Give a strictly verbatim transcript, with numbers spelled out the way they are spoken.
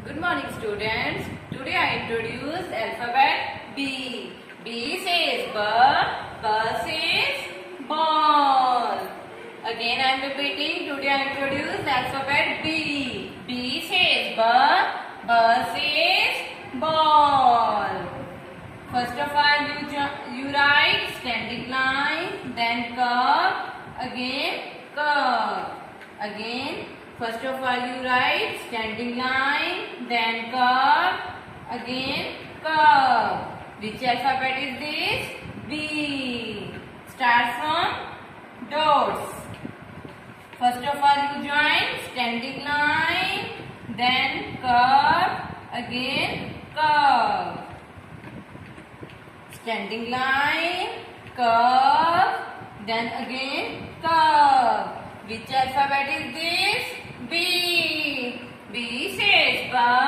Good morning, students. Today I introduce alphabet B. B says ball, ball says ball. Again I am repeating. Today I introduce alphabet B. B says ball, ball says ball. First of all, you you write standing line, then curve, again curve, again. First of all, you write standing line, then curve, again curve. Which alphabet is this? B. Start from dots. First of all, you join standing line, then curve, again curve. Standing line, curve, then again curve. Which alphabet is this? B. B says ball.